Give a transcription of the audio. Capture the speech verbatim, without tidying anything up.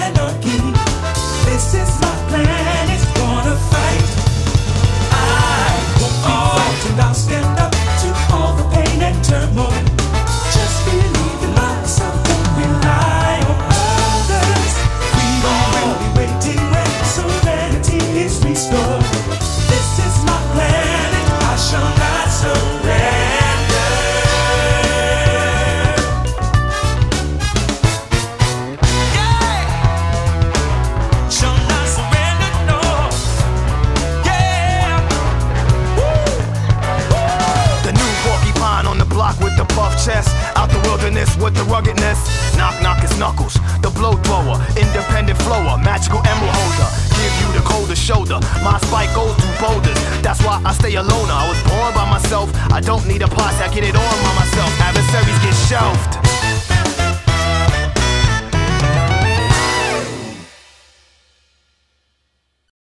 anarchy. This is my plan, it's gonna fight. I won't be frightened, I'll stand up to all the pain and turmoil. Just believe in myself, don't rely on others. Freedom will be waiting when serenity is restored. This is my plan, and I shall not surrender. With the buff chest, out the wilderness with the ruggedness. Knock knock is Knuckles, the blow thrower, independent flower, magical emerald holder. Give you the coldest shoulder. My spike goes through boulders. That's why I stay alone. I was born by myself. I don't need a posse, I get it on by myself. Adversaries get shelved.